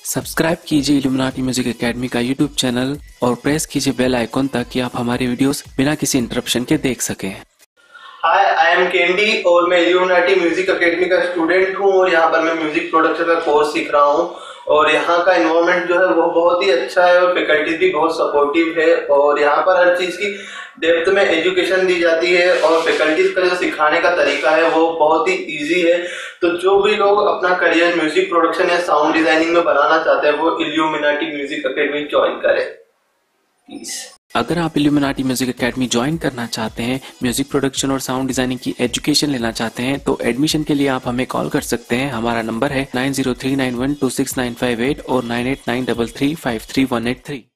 Subscribe कीजिए Illuminati music academy का YouTube channel और प्रेस कीजिए बेल आइकॉन ताकि आप हमारे वीडियोस बिना किसी इंटरप्शन के देख सकें। हाय, आई एम कैंडी और मैं इल्यूमिनाटी म्यूजिक एकेडमी का स्टूडेंट हूँ और यहाँ पर मैं म्यूजिक प्रोडक्शन का कोर्स सीख रहा हूँ। और यहाँ का एनवायरनमेंट जो है वो बहुत ही अच्छा है और फैकल्टी भी बहुत सपोर्टिव है और यहाँ पर हर चीज़ की डेप्थ में एजुकेशन दी जाती है और फैकल्टीज का जो सिखाने का तरीका है वो बहुत ही इजी है। तो जो भी लोग अपना करियर म्यूजिक प्रोडक्शन या साउंड डिजाइनिंग में बनाना चाहते हैं वो इल्यूमिनाटी म्यूजिक एकेडमी ज्वाइन करें प्लीज। अगर आप इल्यूमिनाटी म्यूजिक एकेडमी ज्वाइन करना चाहते हैं, म्यूजिक प्रोडक्शन और साउंड डिजाइनिंग की एजुकेशन लेना चाहते हैं तो एडमिशन के लिए आप हमें कॉल कर सकते हैं। हमारा नंबर है 9039126958 और 9893353183।